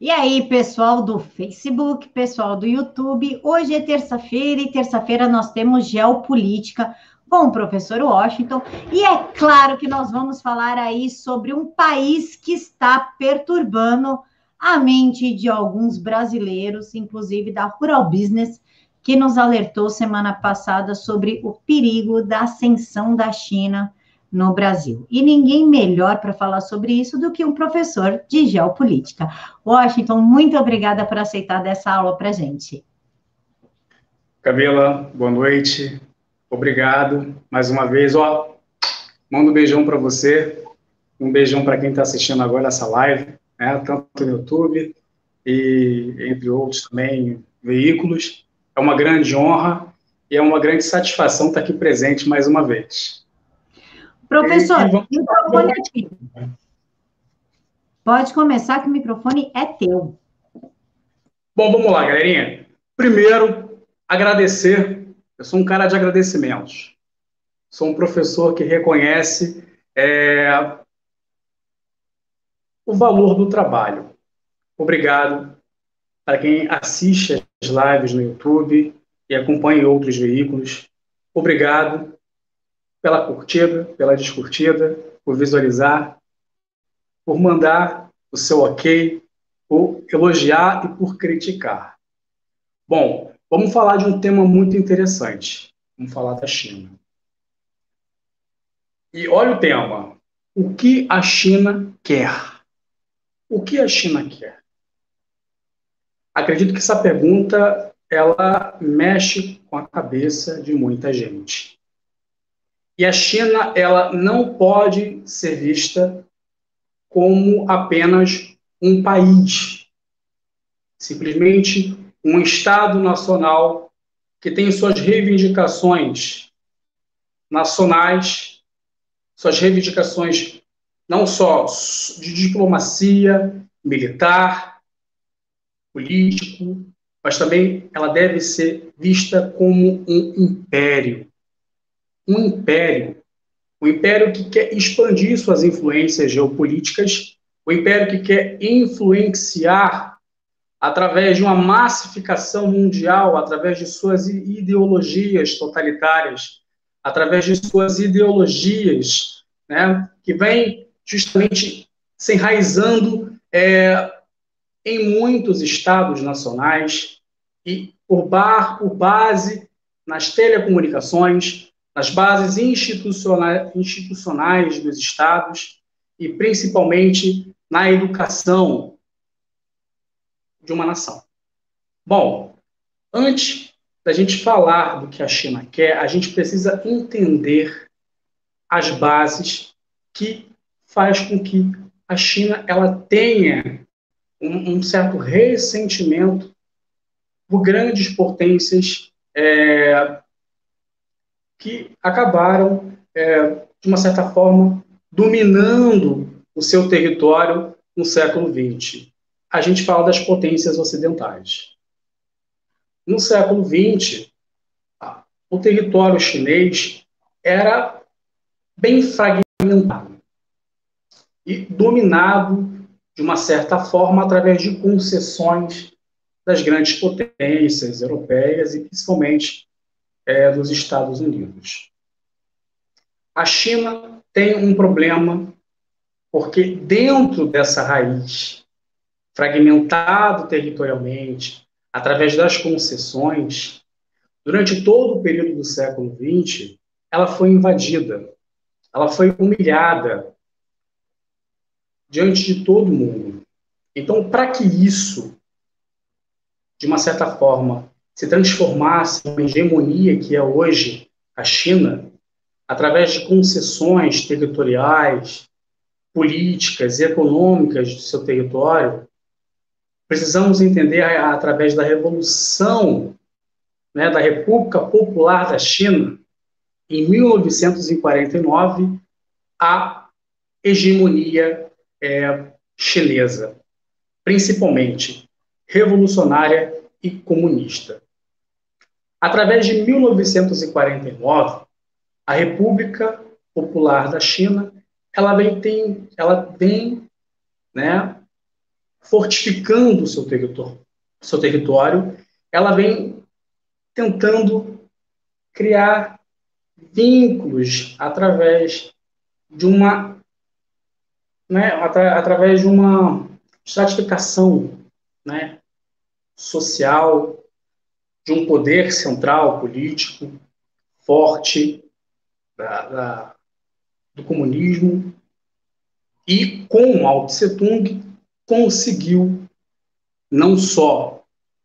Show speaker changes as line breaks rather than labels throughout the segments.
E aí, pessoal do Facebook, pessoal do YouTube, hoje é terça-feira e terça-feira nós temos geopolítica com o professor Washington. E é claro que nós vamos falar aí sobre um país que está perturbando a mente de alguns brasileiros, inclusive da Rural Business, que nos alertou semana passada sobre o perigo da ascensão da China no Brasil. E ninguém melhor para falar sobre isso do que um professor de geopolítica. Washington, muito obrigada por aceitar dessa aula para a gente.
Camila, boa noite. Obrigado mais uma vez. Mando um beijão para você, um beijão para quem está assistindo agora essa live, né, tanto no YouTube e entre outros também veículos. É uma grande honra e é uma grande satisfação estar aqui presente mais uma vez.
Professor,
Vamos
o microfone é teu. Pode começar que o microfone é teu.
Bom, vamos lá, galerinha. Primeiro, agradecer. Eu sou um cara de agradecimentos. Sou um professor que reconhece o valor do trabalho. Obrigado para quem assiste as lives no YouTube e acompanha outros veículos. Obrigado pela curtida, pela descurtida, por visualizar, por mandar o seu ok, por elogiar e por criticar. Bom, vamos falar de um tema muito interessante. Vamos falar da China. E olha o tema. O que a China quer? O que a China quer? Acredito que essa pergunta ela mexe com a cabeça de muita gente. E a China ela não pode ser vista como apenas um país, simplesmente um Estado nacional que tem suas reivindicações nacionais, suas reivindicações não só de diplomacia, militar, político, mas também ela deve ser vista como um império. Um império que quer expandir suas influências geopolíticas, um império que quer influenciar através de uma massificação mundial, através de suas ideologias totalitárias, através de suas ideologias, né, que vem justamente se enraizando em muitos estados nacionais e por base nas telecomunicações, nas bases institucionais dos estados e principalmente na educação de uma nação. Bom, antes da gente falar do que a China quer, a gente precisa entender as bases que faz com que a China ela tenha um certo ressentimento por grandes potências que acabaram, de uma certa forma, dominando o seu território no século XX. A gente fala das potências ocidentais. No século XX, o território chinês era bem fragmentado e dominado, de uma certa forma, através de concessões das grandes potências europeias e principalmente dos Estados Unidos. A China tem um problema porque dentro dessa raiz, fragmentado territorialmente, através das concessões, durante todo o período do século XX, ela foi invadida, ela foi humilhada diante de todo mundo. Então, para que isso, de uma certa forma, se transformasse em uma hegemonia que é hoje a China, através de concessões territoriais, políticas e econômicas do seu território, precisamos entender, através da Revolução, né, da República Popular da China, em 1949, a hegemonia chinesa, principalmente revolucionária e comunista. Através de 1949, a República Popular da China ela vem, né, fortificando o seu território, ela vem tentando criar vínculos através de uma, né, através de uma estratificação, né, social, de um poder central político forte do comunismo, e com Mao Tse Tung conseguiu não só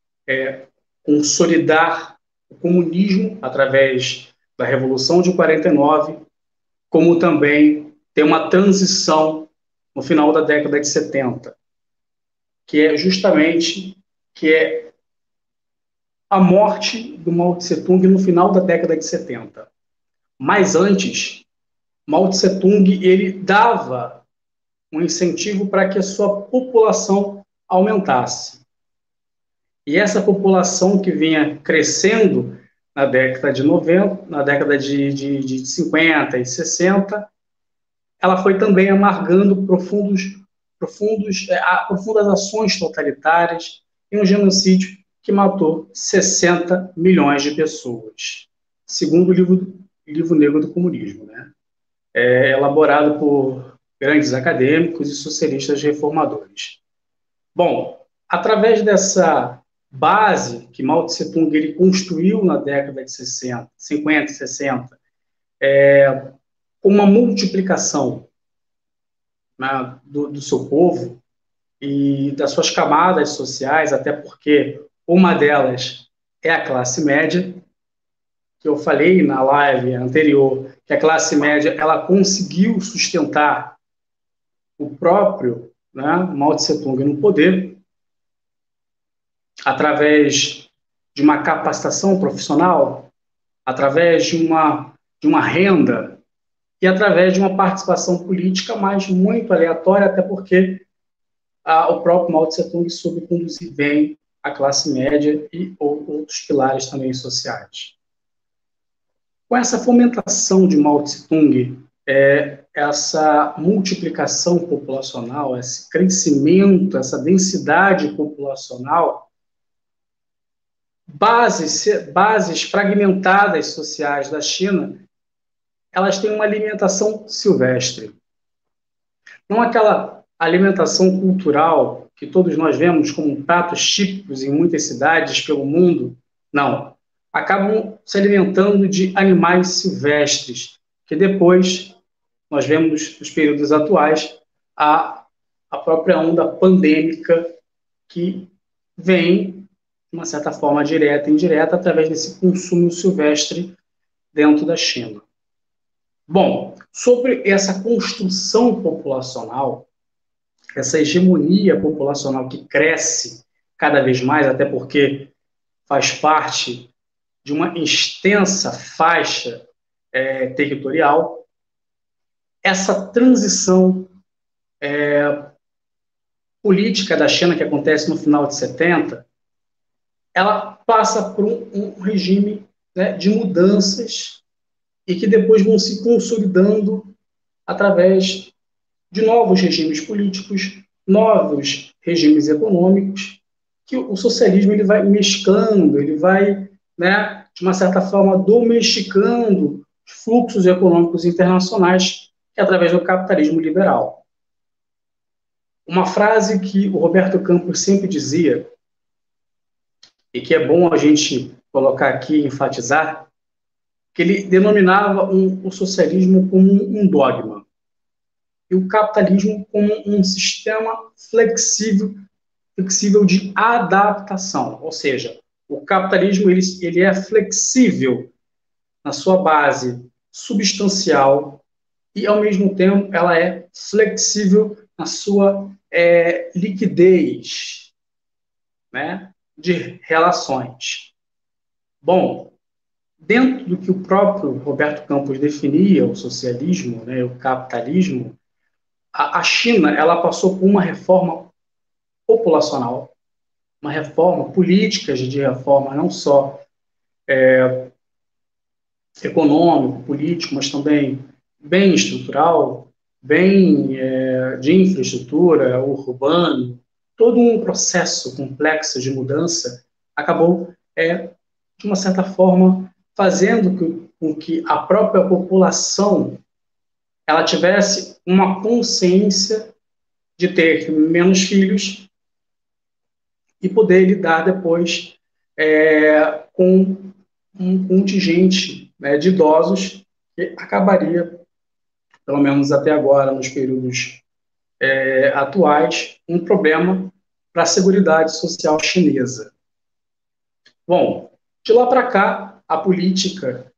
consolidar o comunismo através da Revolução de 49, como também ter uma transição no final da década de 70, que é justamente a morte do Mao Tse Tung no final da década de 70. Mas antes, Mao Tse Tung ele dava um incentivo para que a sua população aumentasse. E essa população que vinha crescendo na década de 90, na década de 50 e 60, ela foi também amargando profundas ações totalitárias e um genocídio que matou 60 milhões de pessoas, segundo o livro Negro do Comunismo, né? Elaborado por grandes acadêmicos e socialistas reformadores. Bom, através dessa base que Mao Tse Tung ele construiu na década de 60, 50 e 60, com uma multiplicação, né, do seu povo e das suas camadas sociais, até porque uma delas é a classe média, que eu falei na live anterior, que a classe média ela conseguiu sustentar o próprio, né, Mao Tse Tung no poder, através de uma capacitação profissional, através de uma renda e através de uma participação política, mas muito aleatória, até porque o próprio Mao Tse Tung soube conduzir bem a classe média e outros pilares também sociais. Com essa fomentação de Mao Tse Tung, essa multiplicação populacional, esse crescimento, essa densidade populacional, bases fragmentadas sociais da China, elas têm uma alimentação silvestre. Não aquela alimentação cultural que todos nós vemos como pratos típicos em muitas cidades pelo mundo, não. Acabam se alimentando de animais silvestres, que depois nós vemos nos períodos atuais a própria onda pandêmica que vem, de uma certa forma direta e indireta, através desse consumo silvestre dentro da China. Bom, sobre essa construção populacional, essa hegemonia populacional que cresce cada vez mais, até porque faz parte de uma extensa faixa territorial, essa transição política da China que acontece no final de 70, ela passa por um regime, né, de mudanças e que depois vão se consolidando através de novos regimes políticos, novos regimes econômicos, que o socialismo ele vai mesclando, ele vai, né, de uma certa forma, domesticando fluxos econômicos internacionais que é através do capitalismo liberal. Uma frase que o Roberto Campos sempre dizia, e que é bom a gente colocar aqui e enfatizar, que ele denominava o socialismo como um dogma e o capitalismo como um sistema flexível de adaptação. Ou seja, o capitalismo ele é flexível na sua base substancial e, ao mesmo tempo, ela é flexível na sua liquidez, né, de relações. Bom, dentro do que o próprio Roberto Campos definia o socialismo, né, o capitalismo, a China ela passou por uma reforma populacional, uma reforma, políticas de reforma não só econômico, político, mas também bem estrutural, bem de infraestrutura, urbano, todo um processo complexo de mudança acabou, de uma certa forma, fazendo com que a própria população ela tivesse uma consciência de ter menos filhos e poder lidar depois com um contingente, né, de idosos que acabaria, pelo menos até agora, nos períodos atuais, um problema para a Seguridade Social chinesa. Bom, de lá para cá, a política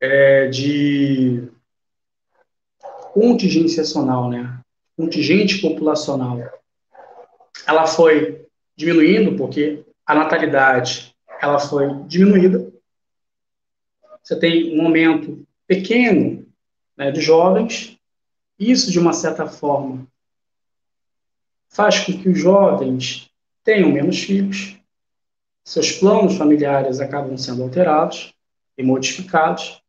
de contingenciacional, né, contingente populacional, ela foi diminuindo porque a natalidade ela foi diminuída. Você tem um aumento pequeno, né, de jovens. Isso, de uma certa forma, faz com que os jovens tenham menos filhos, seus planos familiares acabam sendo alterados e modificados,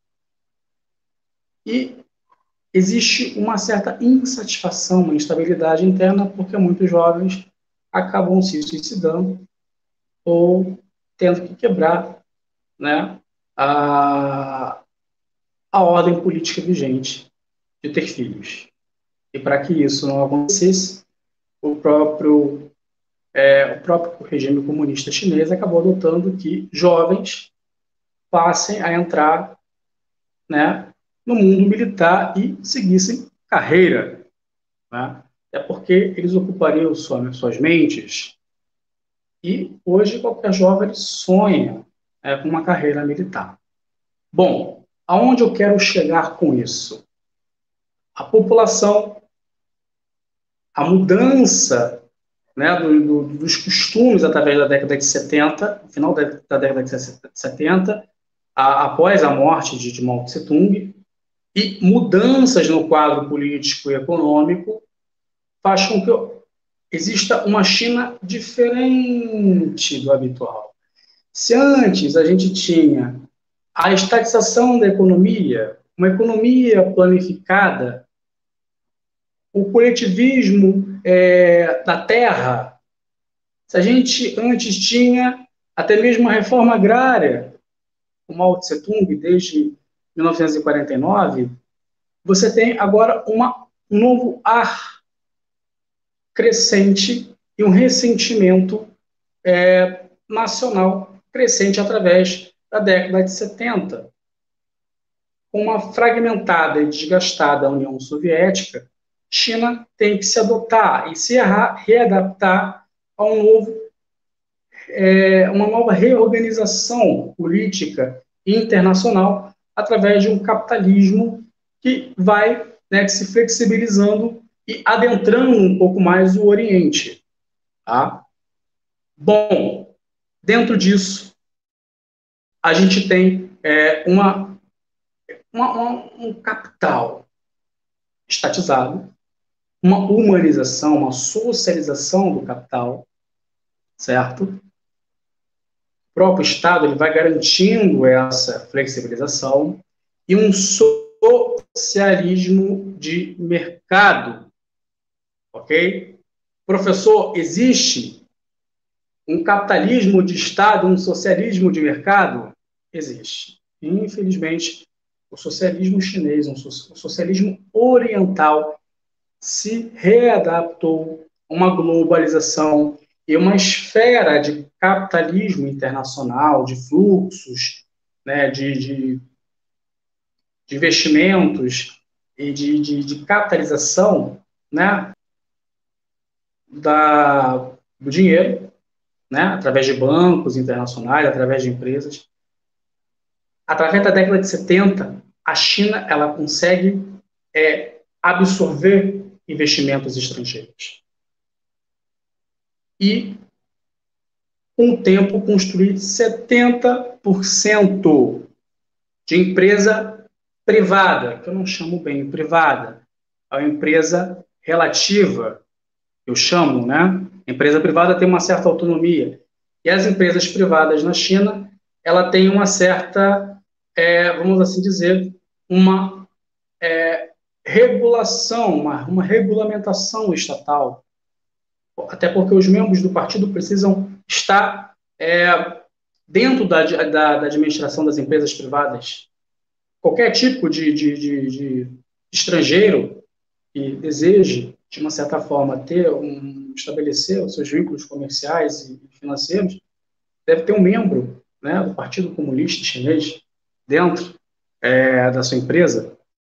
e existe uma certa insatisfação, uma instabilidade interna, porque muitos jovens acabam se suicidando ou tendo que quebrar, né, a ordem política vigente de ter filhos. E para que isso não acontecesse, o próprio regime comunista chinês acabou adotando que jovens passem a entrar, né, no mundo militar e seguissem carreira, né? É porque eles ocupariam suas mentes, e hoje qualquer jovem sonha com uma carreira militar. Bom, aonde eu quero chegar com isso? A população, a mudança, né, dos costumes através da década de 70, final da década de 70, após a morte de Mao Tse-tung, e mudanças no quadro político e econômico, faz com que exista uma China diferente do habitual. Se antes a gente tinha a estatização da economia, uma economia planificada, o coletivismo da terra, se a gente antes tinha até mesmo a reforma agrária, o Mao Tse-tung, desde 1949, você tem agora um novo ar crescente e um ressentimento nacional crescente através da década de 70. Com uma fragmentada e desgastada União Soviética, China tem que se adotar e se readaptar a uma nova reorganização política internacional através de um capitalismo que vai, né, se flexibilizando e adentrando um pouco mais o Oriente. Tá? Bom, dentro disso, a gente tem um capital estatizado, uma humanização, uma socialização do capital, certo? O próprio Estado ele vai garantindo essa flexibilização e um socialismo de mercado, ok? Professor, existe um capitalismo de Estado, um socialismo de mercado? Existe. Infelizmente, o socialismo chinês, o socialismo oriental, se readaptou a uma globalização e uma esfera de capitalismo internacional, de fluxos, né, de investimentos e de capitalização, né, do dinheiro, né, através de bancos internacionais, através de empresas. Através da década de 70, a China ela consegue absorver investimentos estrangeiros. E, com o tempo, construir 70% de empresa privada, que eu não chamo bem privada, é uma empresa relativa, eu chamo, né? A empresa privada tem uma certa autonomia. E as empresas privadas na China, ela tem uma certa, vamos assim dizer, uma regulação, uma regulamentação estatal. até porque os membros do partido precisam estar dentro da administração das empresas privadas. Qualquer tipo de estrangeiro que deseje, de uma certa forma, estabelecer os seus vínculos comerciais e financeiros, deve ter um membro, né, do Partido Comunista Chinês dentro da sua empresa.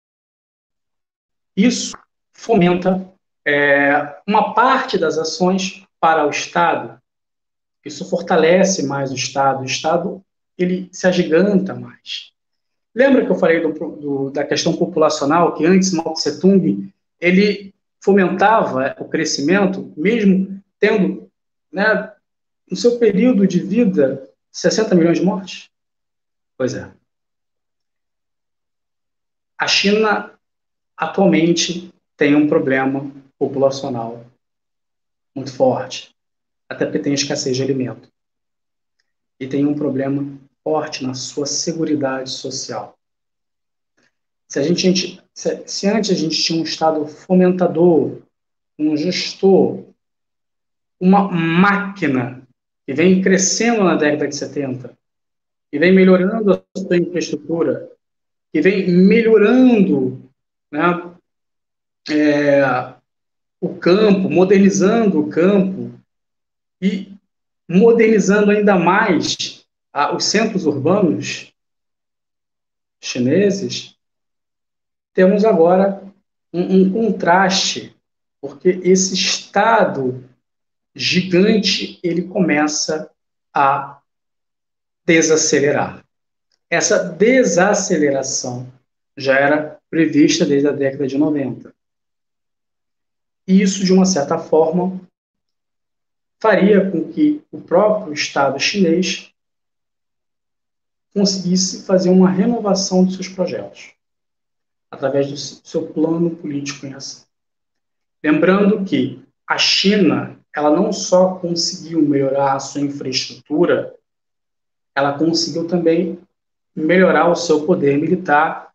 Isso fomenta uma parte das ações para o Estado. Isso fortalece mais o Estado. O Estado, ele se agiganta mais. Lembra que eu falei da questão populacional, que antes Mao Tse-tung ele fomentava o crescimento, mesmo tendo, né, no seu período de vida, 60 milhões de mortes? Pois é. A China, atualmente, tem um problema populacional muito forte, até porque tem escassez de alimento. E tem um problema forte na sua seguridade social. Se antes a gente tinha um Estado fomentador, um gestor, uma máquina que vem crescendo na década de 70, que vem melhorando a sua infraestrutura, que vem melhorando, né, o campo, modernizando o campo e modernizando ainda mais os centros urbanos chineses, temos agora um contraste, porque esse Estado gigante ele começa a desacelerar. Essa desaceleração já era prevista desde a década de 90. E isso, de uma certa forma, faria com que o próprio Estado chinês conseguisse fazer uma renovação dos seus projetos, através do seu plano político em ação. Lembrando que a China, ela não só conseguiu melhorar a sua infraestrutura, ela conseguiu também melhorar o seu poder militar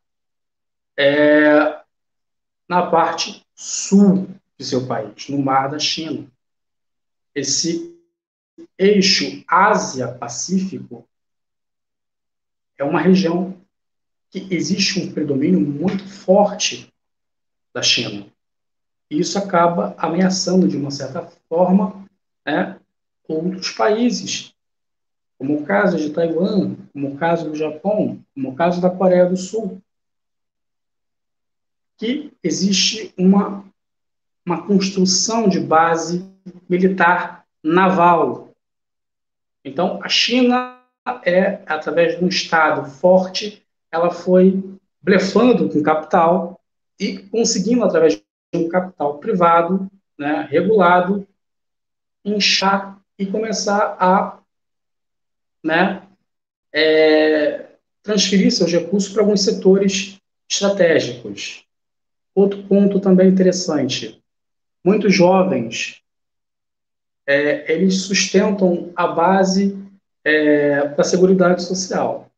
na parte sul de seu país, no Mar da China. Esse eixo Ásia-Pacífico é uma região que existe um predomínio muito forte da China. E isso acaba ameaçando, de uma certa forma, né, outros países, como o caso de Taiwan, como o caso do Japão, como o caso da Coreia do Sul, que existe uma construção de base militar naval. Então, a China através de um Estado forte, ela foi blefando com capital e conseguindo, através de um capital privado, né, regulado, inchar e começar a, né, transferir seus recursos para alguns setores estratégicos. Outro ponto também interessante, muitos jovens, eles sustentam a base da Seguridade Social.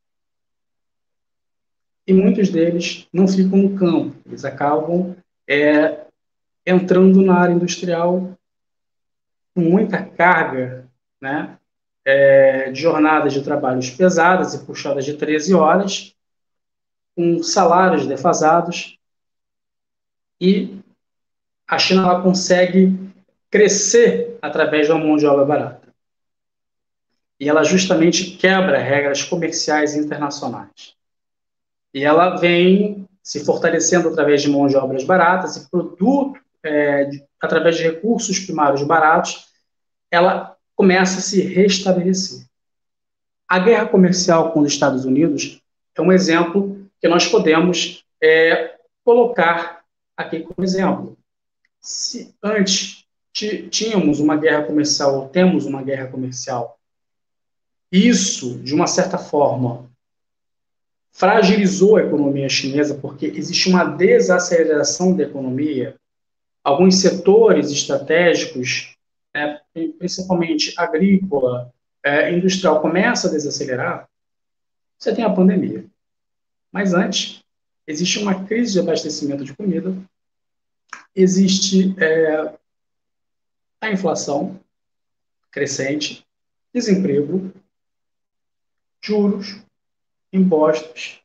E muitos deles não ficam no campo, eles acabam entrando na área industrial com muita carga, né, de jornadas de trabalhos pesadas e puxadas de 13 horas, com salários defasados, e a China ela consegue crescer através da mão de obra barata. E ela justamente quebra regras comerciais internacionais. E ela vem se fortalecendo através de mão de obras baratas e através de recursos primários baratos, ela começa a se restabelecer. A guerra comercial com os Estados Unidos é um exemplo que nós podemos colocar aqui como exemplo. Se antes tínhamos uma guerra comercial, ou temos uma guerra comercial, isso, de uma certa forma, fragilizou a economia chinesa, porque existe uma desaceleração da economia. Alguns setores estratégicos, principalmente agrícola, industrial, começa a desacelerar. Você tem a pandemia. Mas antes, existe uma crise de abastecimento de comida, existe a inflação crescente, desemprego, juros, impostos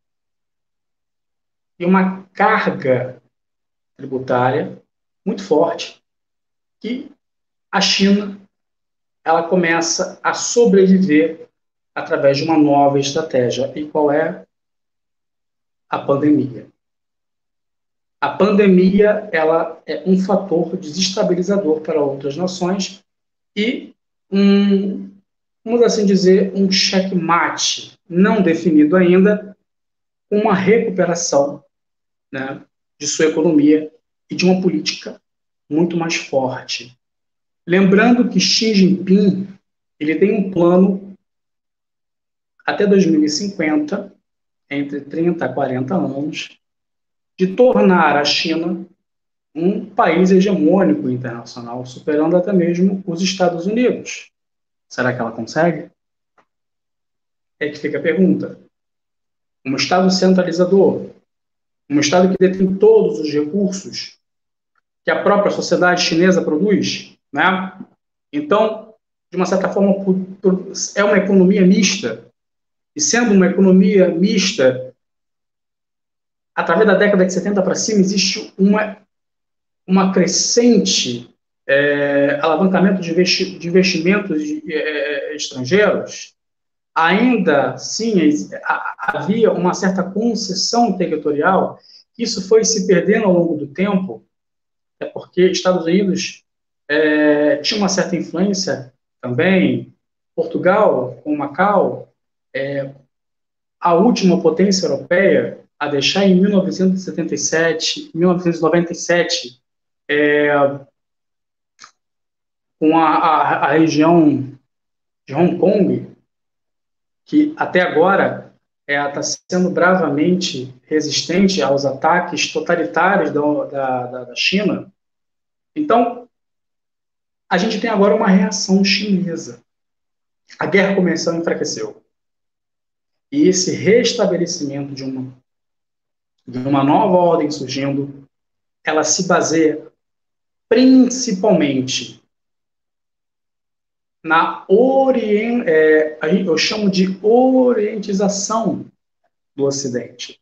e uma carga tributária muito forte que a China ela começa a sobreviver através de uma nova estratégia. E qual é? A pandemia. A pandemia ela é um fator desestabilizador para outras nações e, vamos assim dizer, um checkmate não definido ainda, uma recuperação, né, de sua economia e de uma política muito mais forte. Lembrando que Xi Jinping ele tem um plano até 2050, entre 30 a 40 anos, de tornar a China um país hegemônico internacional, superando até mesmo os Estados Unidos. Será que ela consegue? É que fica a pergunta. Um Estado centralizador, um Estado que detém todos os recursos que a própria sociedade chinesa produz, né? Então, de uma certa forma, é uma economia mista. E sendo uma economia mista, através da década de 70 para cima, existe uma crescente alavancamento de investimentos estrangeiros. Ainda assim, havia uma certa concessão territorial. Isso foi se perdendo ao longo do tempo, porque Estados Unidos tinha uma certa influência também, Portugal, com Macau, a última potência europeia a deixar em 1977, 1997, com a região de Hong Kong, que até agora está sendo bravamente resistente aos ataques totalitários da China. Então, a gente tem agora uma reação chinesa. A guerra comercial enfraqueceu. E esse restabelecimento de uma nova ordem surgindo, ela se baseia principalmente na eu chamo de orientização do Ocidente.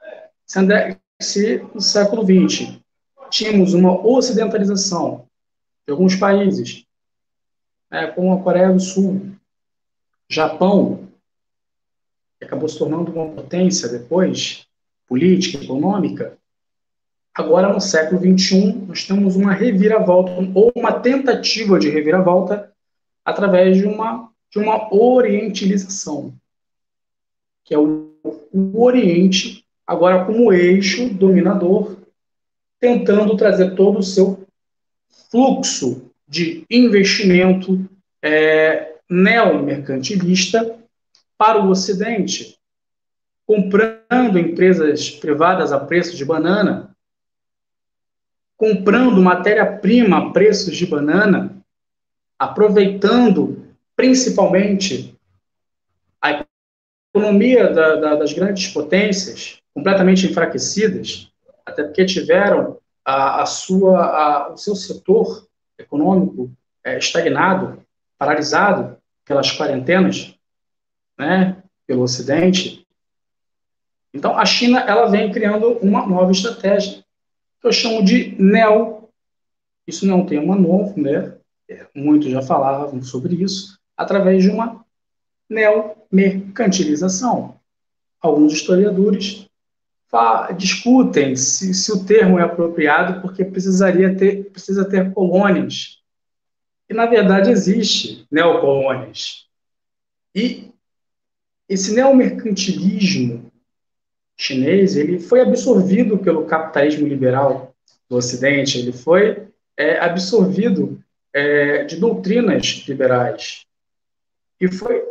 Se no século XX tínhamos uma ocidentalização de alguns países, como a Coreia do Sul, Japão, que acabou se tornando uma potência depois, política, econômica, agora no século XXI nós temos uma reviravolta, ou uma tentativa de reviravolta, através de uma orientalização, que é o Oriente, agora como eixo dominador, tentando trazer todo o seu fluxo de investimento neomercantilista para o Ocidente, comprando empresas privadas a preço de banana, comprando matéria-prima a preços de banana, aproveitando principalmente a economia das grandes potências, completamente enfraquecidas, até porque tiveram o seu setor econômico estagnado, paralisado pelas quarentenas, né, pelo Ocidente. Então, a China ela vem criando uma nova estratégia, que eu chamo de isso não é um tema novo, né? Muitos já falavam sobre isso, através de uma neomercantilização. Alguns historiadores discutem se o termo é apropriado, porque precisa ter colônias. E, na verdade, existe neocolônias. E esse neomercantilismo chinês ele foi absorvido pelo capitalismo liberal do Ocidente, ele foi absorvido de doutrinas liberais e foi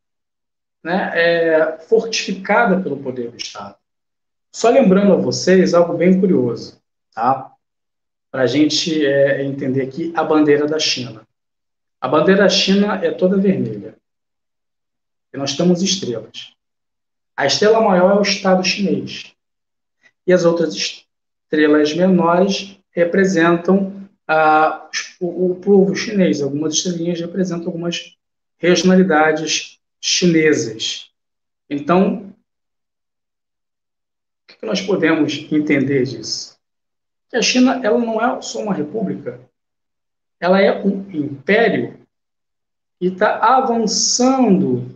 fortificada pelo poder do Estado. Só lembrando a vocês algo bem curioso, tá? Para a gente entender aqui a bandeira da China. A bandeira da China é toda vermelha. E nós temos estrelas. A estrela maior é o Estado chinês. E as outras estrelas menores representam o povo chinês. Algumas estrelinhas representam algumas regionalidades chinesas. Então, o que nós podemos entender disso? Que a China ela não é só uma república, ela é um império e está avançando,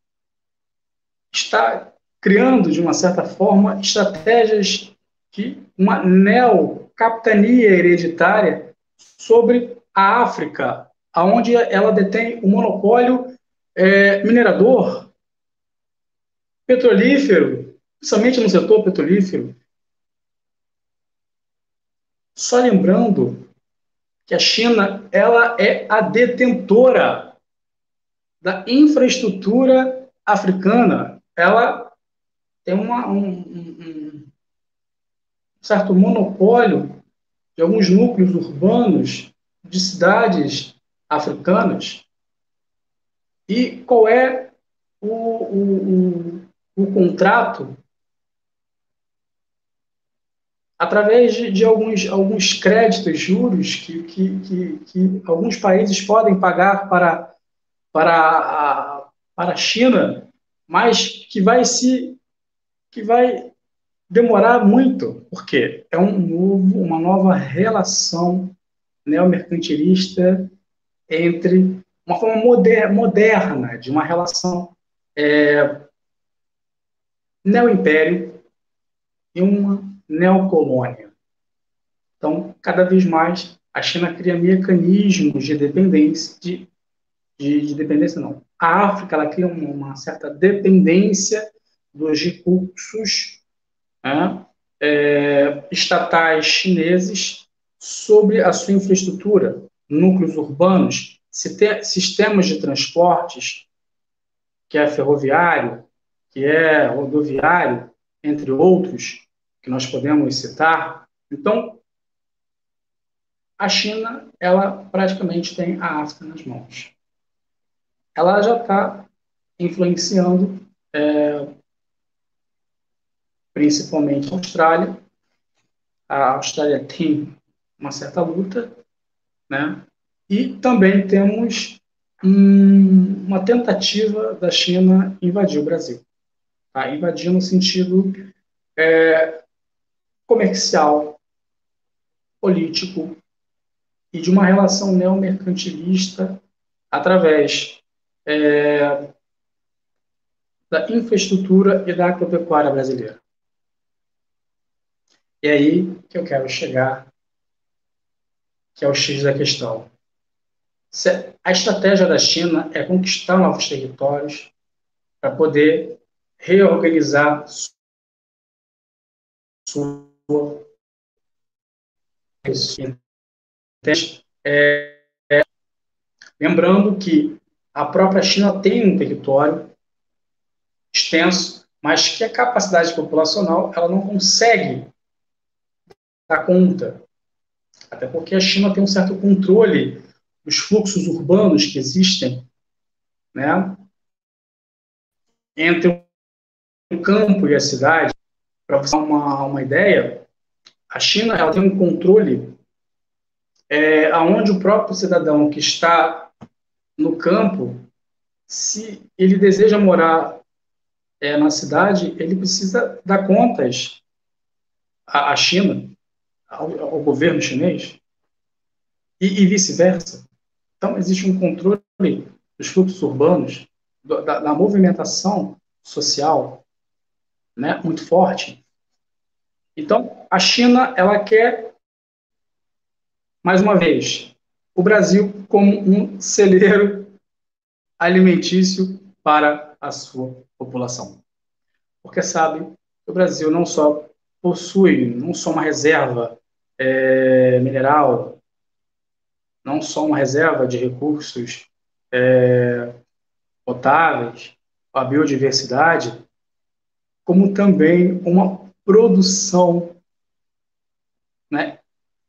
está criando, de uma certa forma, estratégias de uma neocapitania hereditária sobre a África, onde ela detém o monopólio minerador, petrolífero, principalmente no setor petrolífero. Só lembrando que a China ela é a detentora da infraestrutura africana. Ela tem um certo monopólio de alguns núcleos urbanos de cidades africanas. E qual é o contrato? Através de alguns créditos, juros que alguns países podem pagar para a China, mas que vai demorar muito, porque é uma nova relação neomercantilista entre uma forma moderna de uma relação neoimpério e uma neocolônia. Então, cada vez mais, a China cria mecanismos de dependência, de dependência não. A África ela cria uma certa dependência dos recursos, né, estatais chineses sobre a sua infraestrutura, núcleos urbanos, sistemas de transportes, que é ferroviário, que é rodoviário, entre outros, que nós podemos citar. Então, a China, ela praticamente tem a África nas mãos. Ela já está influenciando, principalmente a Austrália. A Austrália tem uma certa luta, né? E também temos uma tentativa da China invadir o Brasil. Tá? Invadir no sentido comercial, político e de uma relação neomercantilista através da infraestrutura e da agropecuária brasileira. E aí que eu quero chegar, que é o X da questão. A estratégia da China é conquistar novos territórios para poder reorganizar sua. Lembrando que a própria China tem um território extenso, mas que a capacidade populacional ela não consegue dar conta, até porque a China tem um certo controle dos fluxos urbanos que existem, né, entre o campo e a cidade. Para você ter uma ideia, a China ela tem um controle aonde o próprio cidadão que está no campo, se ele deseja morar na cidade, ele precisa dar contas à China, ao governo chinês, e vice-versa. Então, existe um controle dos fluxos urbanos, da movimentação social, né, muito forte. Então, a China, ela quer, mais uma vez, o Brasil como um celeiro alimentício para a sua população. Porque sabe que o Brasil não só possui, não só uma reserva mineral, não só uma reserva de recursos potáveis, a biodiversidade, como também uma produção, né,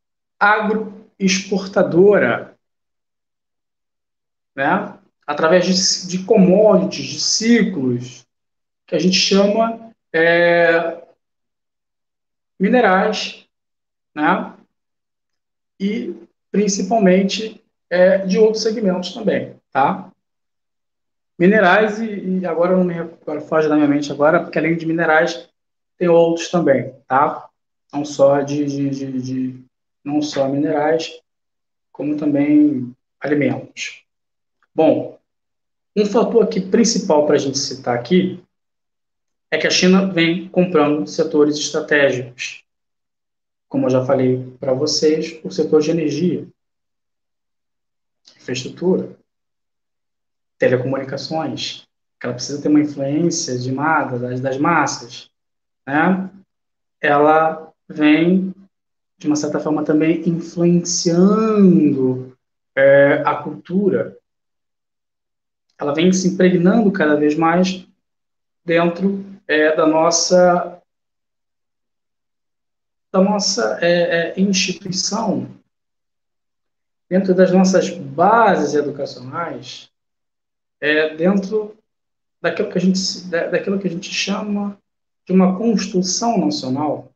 agroexportadora, né, através de commodities, de ciclos, que a gente chama minerais, né, e principalmente de outros segmentos também, tá? Minerais e agora eu não me recordo, foge da minha mente agora, porque além de minerais, tem outros também, tá? Não só não só minerais, como também alimentos. Bom, um fator aqui principal para a gente citar aqui é que a China vem comprando setores estratégicos, como eu já falei para vocês, o setor de energia, infraestrutura, telecomunicações, que ela precisa ter uma influência de das massas, né? Ela vem, de uma certa forma, também influenciando a cultura. Ela vem se impregnando cada vez mais dentro da nossa instituição, dentro das nossas bases educacionais, dentro daquilo que a gente chama de uma construção nacional.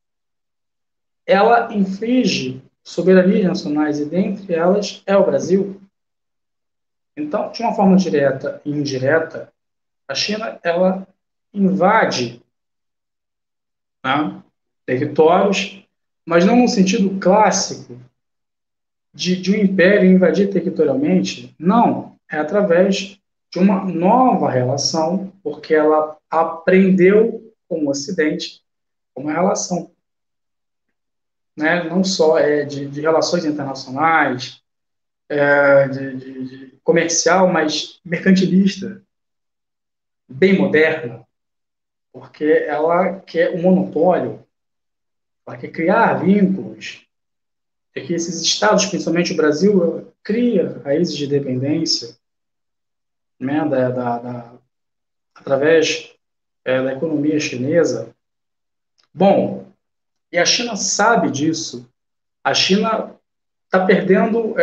Ela infringe soberanias nacionais e dentre elas é o Brasil. Então, de uma forma direta e indireta, a China ela invade, né, territórios, mas não no sentido clássico de um império invadir territorialmente, não, é através de uma nova relação, porque ela aprendeu com o Ocidente uma relação, né, não só de relações internacionais, de comercial, mas mercantilista, bem moderna, porque ela quer o monopólio, ela quer criar vínculos, é que esses estados, principalmente o Brasil, cria raízes de dependência, né, através da economia chinesa. Bom, e a China sabe disso. A China está perdendo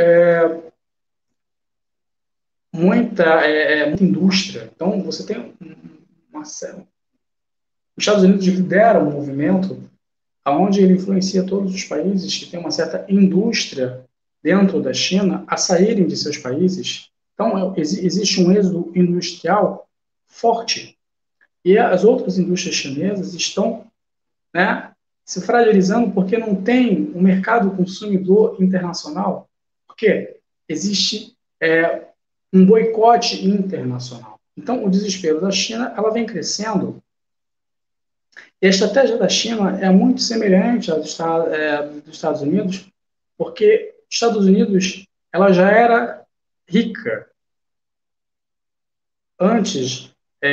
muita indústria. Então, você tem uma série. Os Estados Unidos lidera um movimento onde ele influencia todos os países que têm uma certa indústria dentro da China a saírem de seus países. Então, existe um êxodo industrial forte. E as outras indústrias chinesas estão, né, se fragilizando porque não tem um mercado consumidor internacional. Porque existe um boicote internacional. Então, o desespero da China ela vem crescendo. E a estratégia da China é muito semelhante à dos Estados Unidos, porque os Estados Unidos ela já era rica antes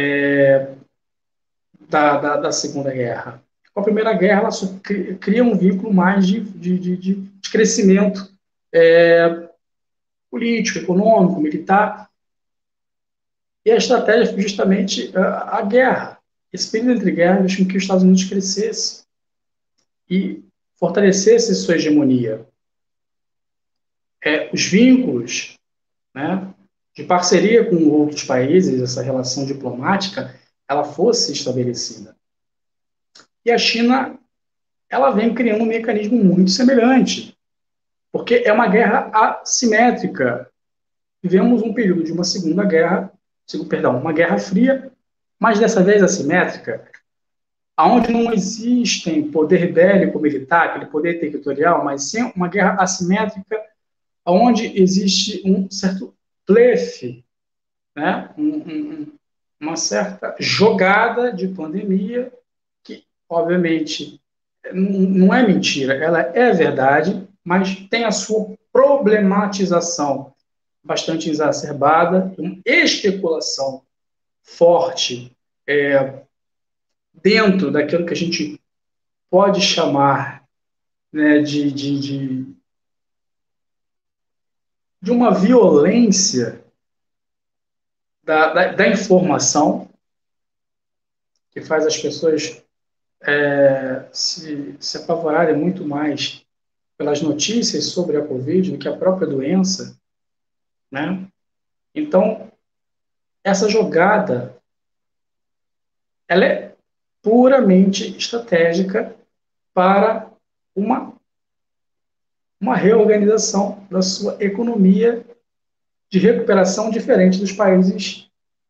da Segunda Guerra. Com a Primeira Guerra, ela só cria um vínculo mais de crescimento político, econômico, militar. E a estratégia foi justamente a guerra. Esse período entre guerras fez com que os Estados Unidos crescesse e fortalecesse sua hegemonia. Os vínculos, né, de parceria com outros países, essa relação diplomática, ela fosse estabelecida. E a China, ela vem criando um mecanismo muito semelhante, porque é uma guerra assimétrica. Vivemos um período de uma uma guerra fria, mas dessa vez assimétrica, onde não existem poder bélico militar, aquele poder territorial, mas sim uma guerra assimétrica, onde existe um certo blefe, né? Uma certa jogada de pandemia que, obviamente, não é mentira, ela é verdade, mas tem a sua problematização bastante exacerbada, uma especulação forte dentro daquilo que a gente pode chamar, né, de uma violência da informação que faz as pessoas se apavorarem muito mais pelas notícias sobre a Covid do que a própria doença, né? Então, essa jogada, ela é puramente estratégica para uma uma reorganização da sua economia de recuperação diferente dos países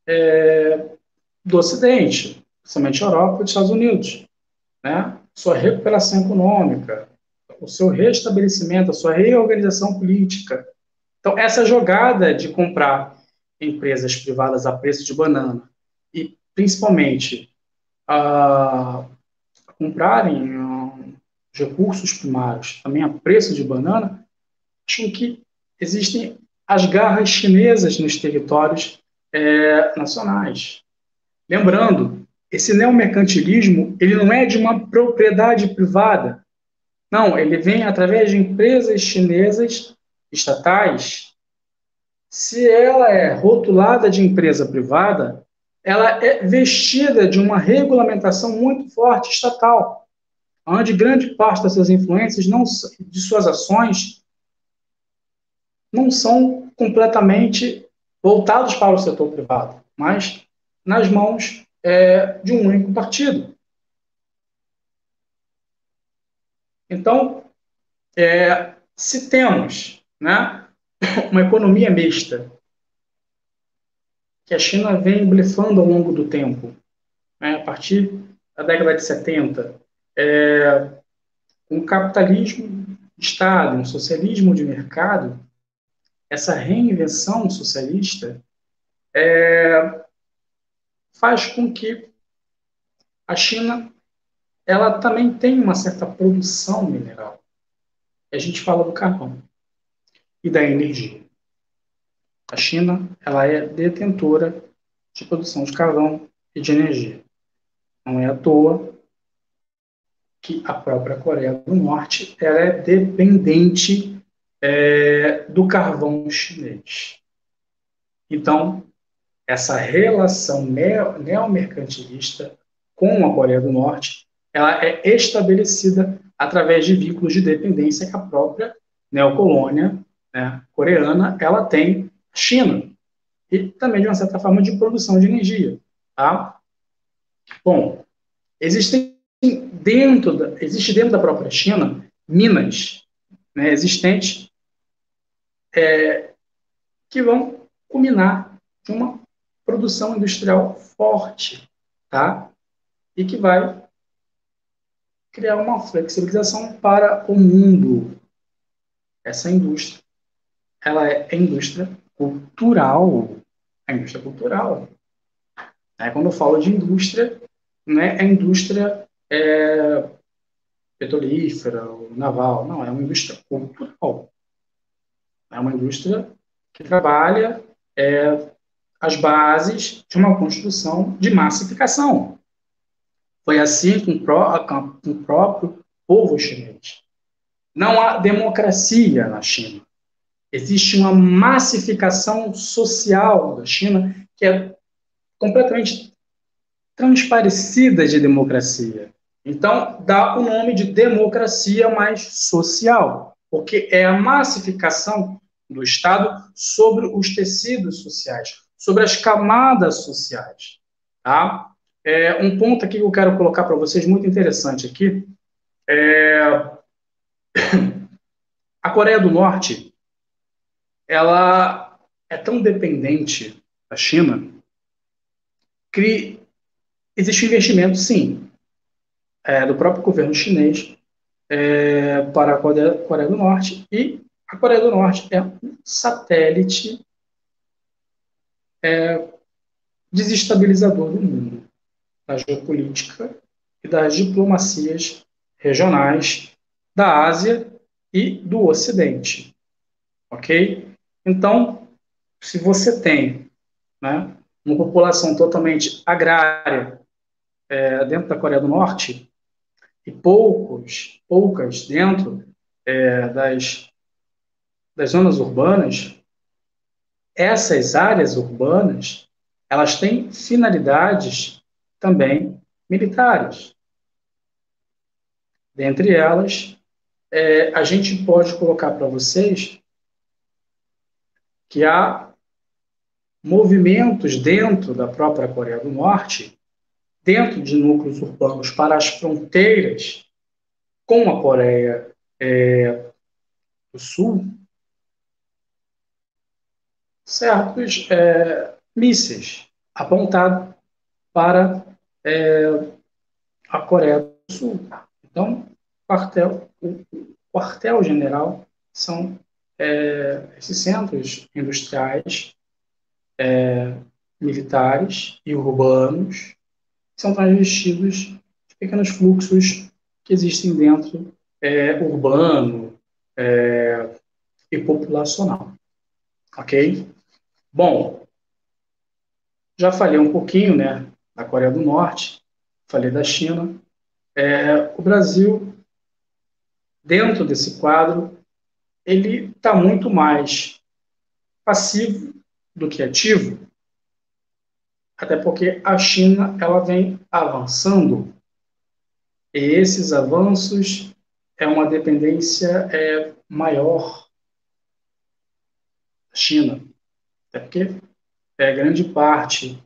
do Ocidente, principalmente Europa e Estados Unidos, né? Sua recuperação econômica, o seu restabelecimento, a sua reorganização política. Então, essa jogada de comprar empresas privadas a preço de banana e, principalmente, a comprarem os recursos primários também a preço de banana, acham que existem as garras chinesas nos territórios nacionais. Lembrando, esse neomercantilismo ele não é de uma propriedade privada. Não, ele vem através de empresas chinesas estatais. Se ela é rotulada de empresa privada, ela é vestida de uma regulamentação muito forte estatal, onde grande parte das suas influências, de suas ações, não são completamente voltados para o setor privado, mas nas mãos de um único partido. Então, se temos, né, uma economia mista, que a China vem blefando ao longo do tempo, né, a partir da década de 70, um capitalismo de Estado, um socialismo de mercado, essa reinvenção socialista faz com que a China ela também tenha uma certa produção mineral. A gente fala do carvão e da energia. A China ela é detentora de produção de carvão e de energia. Não é à toa que a própria Coreia do Norte ela é dependente do carvão chinês. Então, essa relação neomercantilista com a Coreia do Norte ela é estabelecida através de vínculos de dependência que a própria neocolônia, né, coreana ela tem China e também de uma certa forma de produção de energia, tá? Bom, existe dentro da própria China minas, né, existentes que vão culminar de uma produção industrial forte, tá? E que vai criar uma flexibilização para o mundo. Essa indústria, ela é a indústria cultural. A indústria cultural. Quando eu falo de indústria, não é a indústria petrolífera, naval, não, é uma indústria cultural. É uma indústria que trabalha as bases de uma construção de massificação. Foi assim com o próprio povo chinês. Não há democracia na China. Existe uma massificação social da China que é completamente transparecida de democracia. Então, dá o nome de democracia mais social, porque é a massificação do Estado sobre os tecidos sociais, sobre as camadas sociais. Tá? Um ponto aqui que eu quero colocar para vocês, muito interessante aqui, a Coreia do Norte, ela é tão dependente da China que existe um investimento, sim, do próprio governo chinês para a Coreia do Norte, e a Coreia do Norte é um satélite desestabilizador do mundo, da geopolítica e das diplomacias regionais da Ásia e do Ocidente, ok? Então, se você tem, né, uma população totalmente agrária dentro da Coreia do Norte e poucas dentro das zonas urbanas, essas áreas urbanas elas têm finalidades também militares. Dentre elas, a gente pode colocar para vocês que há movimentos dentro da própria Coreia do Norte, dentro de núcleos urbanos para as fronteiras com a Coreia do Sul certos mísseis apontados para a Coreia do Sul. Então, o quartel-general são esses centros industriais, militares e urbanos, que são transvestidos de pequenos fluxos que existem dentro urbano e populacional. Ok? Bom, já falei um pouquinho, né, da Coreia do Norte, falei da China. O Brasil, dentro desse quadro, ele está muito mais passivo do que ativo, até porque a China ela vem avançando, e esses avanços é uma dependência maior da China, até porque grande parte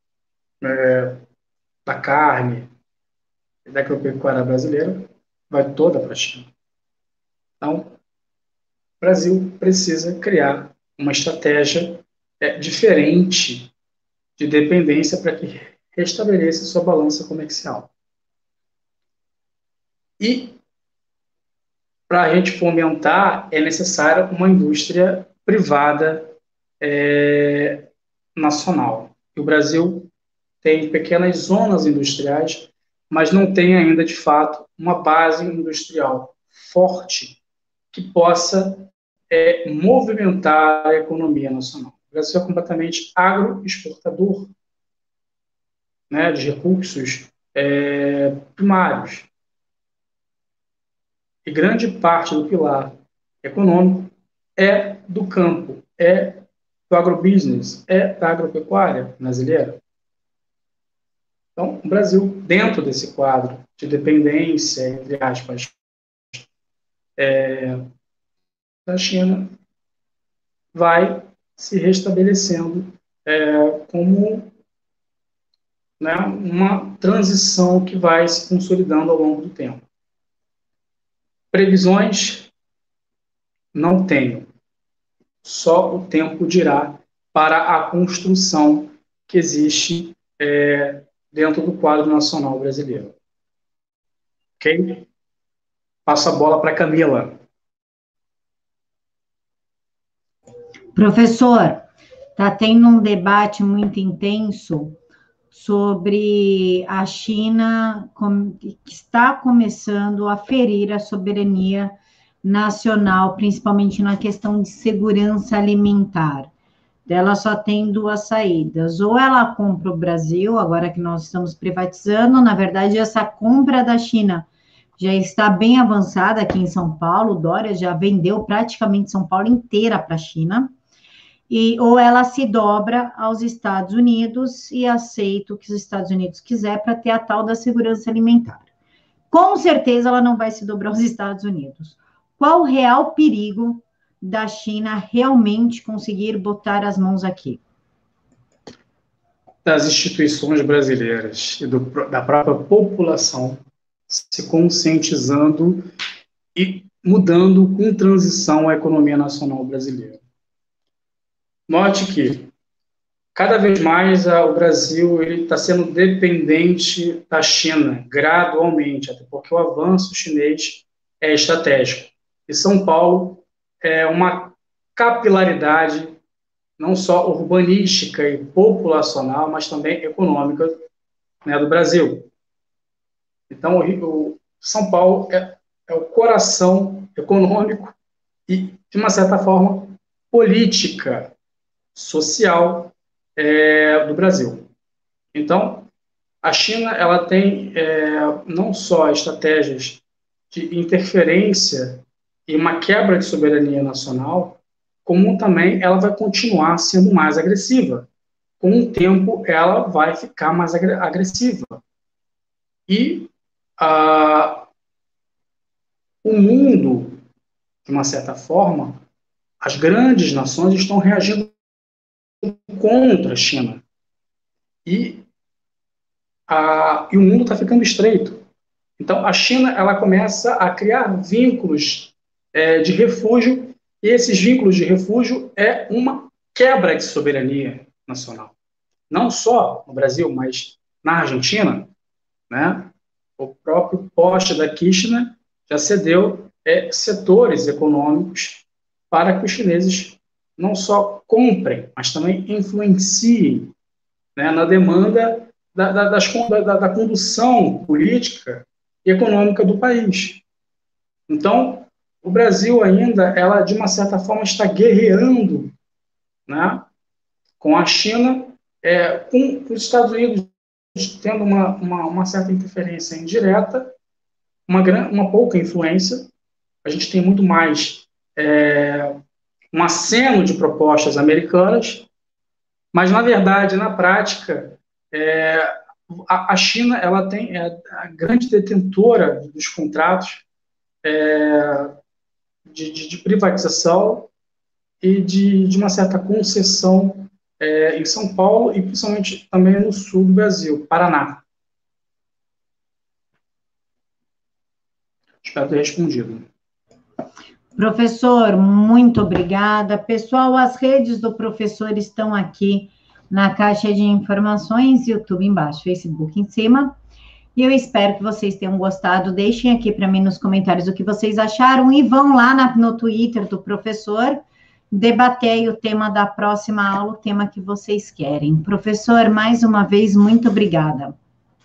da carne e da agropecuária brasileira vai toda para a China. Então, o Brasil precisa criar uma estratégia diferente de dependência para que restabeleça sua balança comercial. E, para a gente fomentar, é necessária uma indústria privada nacional. E o Brasil tem pequenas zonas industriais, mas não tem ainda, de fato, uma base industrial forte que possa movimentar a economia nacional. O Brasil é completamente agroexportador, né, de recursos primários. E grande parte do pilar econômico é do campo, é do agrobusiness, é da agropecuária brasileira. Então, o Brasil, dentro desse quadro de dependência, entre aspas, da China, vai se restabelecendo como, né, uma transição que vai se consolidando ao longo do tempo. Previsões não tenho, só o tempo dirá para a construção que existe dentro do quadro nacional brasileiro. Ok? Passo a bola para a Camila.
Professor, está tendo um debate muito intenso sobre a China que está começando a ferir a soberania nacional, principalmente na questão de segurança alimentar. Ela só tem duas saídas: ou ela compra o Brasil, agora que nós estamos privatizando. Na verdade, essa compra da China já está bem avançada aqui em São Paulo. O Dória já vendeu praticamente São Paulo inteira para a China. Ou ela se dobra aos Estados Unidos e aceita o que os Estados Unidos quiser para ter a tal da segurança alimentar. Com certeza ela não vai se dobrar aos Estados Unidos. Qual o real perigo da China realmente conseguir botar as mãos aqui?
Das instituições brasileiras e da própria população se conscientizando e mudando com transição a economia nacional brasileira. Note que, cada vez mais, o Brasil está sendo dependente da China, gradualmente, até porque o avanço chinês é estratégico. E São Paulo é uma capilaridade, não só urbanística e populacional, mas também econômica, né, do Brasil. Então, o São Paulo é o coração econômico e, de uma certa forma, política, social do Brasil. Então, a China ela tem não só estratégias de interferência e uma quebra de soberania nacional, como também ela vai continuar sendo mais agressiva. Com o tempo, ela vai ficar mais agressiva. E o mundo, de uma certa forma, as grandes nações estão reagindo contra a China. E o mundo está ficando estreito. Então, a China ela começa a criar vínculos de refúgio, e esses vínculos de refúgio é uma quebra de soberania nacional. Não só no Brasil, mas na Argentina, né? O próprio poste da Kirchner já cedeu setores econômicos para que os chineses não só comprem, mas também influenciem, né, na demanda da condução política e econômica do país. Então, o Brasil ainda, ela de uma certa forma está guerreando, né, com a China, com os Estados Unidos tendo uma certa interferência indireta, uma pouca influência. A gente tem muito mais um aceno de propostas americanas, mas, na verdade, na prática, a China ela tem a grande detentora dos contratos de privatização e de uma certa concessão em São Paulo e principalmente também no sul do Brasil, Paraná. Espero ter respondido.
Professor, muito obrigada. Pessoal, as redes do professor estão aqui na caixa de informações, YouTube embaixo, Facebook em cima. E eu espero que vocês tenham gostado. Deixem aqui para mim nos comentários o que vocês acharam e vão lá no Twitter do professor debater aí o tema da próxima aula, o tema que vocês querem. Professor, mais uma vez, muito obrigada.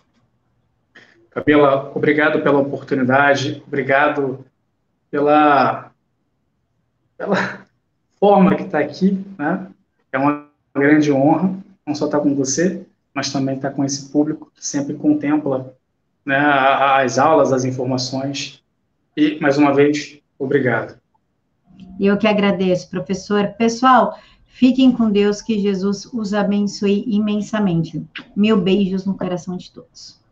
Camila, obrigado pela oportunidade, obrigado pela forma que está aqui, né? É uma grande honra, não só estar com você, mas também estar com esse público que sempre contempla, né, as aulas, as informações. E, mais uma vez, obrigado.
Eu que agradeço, professor. Pessoal, fiquem com Deus, que Jesus os abençoe imensamente. Mil beijos no coração de todos.